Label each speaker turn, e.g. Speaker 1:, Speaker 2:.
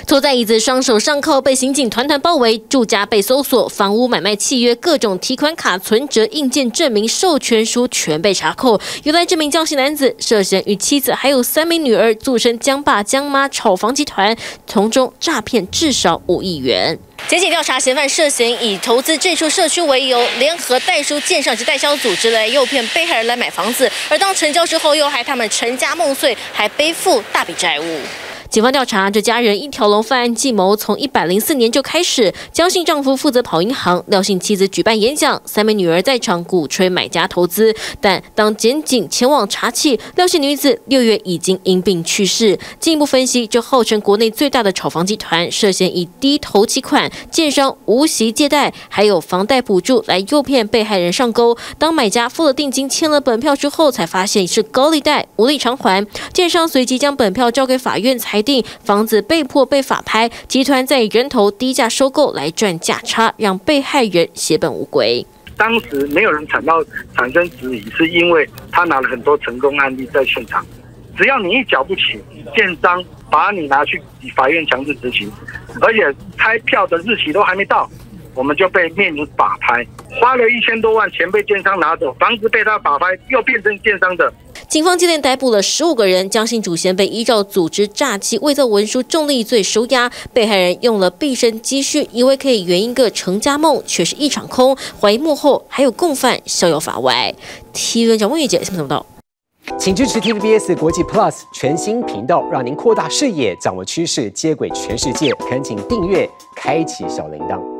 Speaker 1: 坐在椅子，双手上铐，被刑警团团包围，住家被搜索，房屋买卖契约、各种提款卡、存折、印件证明、授权书全被查扣。原来这名江姓男子涉嫌与妻子还有3名女儿组成江爸江妈炒房集团，从中诈骗至少5亿元。检警调查嫌犯涉嫌以投资这处社区为由，联合代书建商及代销组织来诱骗被害人来买房子，而当成交之后，又害他们成家梦碎，还背负大笔债务。警方调查，这家人一条龙犯案计谋从104年就开始。江姓丈夫负责跑银行，廖姓妻子举办演讲，3名女儿在场鼓吹买家投资。但当检警前往查缉，廖姓女子6月已经因病去世。进一步分析，这号称国内最大的炒房集团，涉嫌以低头期款、建商无息借贷，还有房贷补助来诱骗被害人上钩。当买家付了定金、签了本票之后，才发现是高利贷，无力偿还。建商随即将本票交给法院裁定，房子被迫被法拍，集团再以人头低价收购来赚价差，让被害人血本无归。
Speaker 2: 当时没有人产生质疑，是因为他拿了很多成功案例在现场。只要你一缴不起，建商把你拿去法院强制执行，而且开票的日期都还没到，我们就被面临法拍，花了1000多万，钱被建商拿走，房子被他法拍，又变成建商的。
Speaker 1: 警方接连逮捕了15个人，江姓主嫌被依照组织诈欺、伪造文书、重利罪收押。被害人用了毕生积蓄，以为可以圆一个成家梦，却是一场空。怀疑幕后还有共犯逍遥法外。TVN 蒋梦玉姐新闻怎么到？
Speaker 3: 请支持 TVBS 国际 Plus 全新频道，让您扩大视野，掌握趋势，接轨全世界。恳请订阅，开启小铃铛。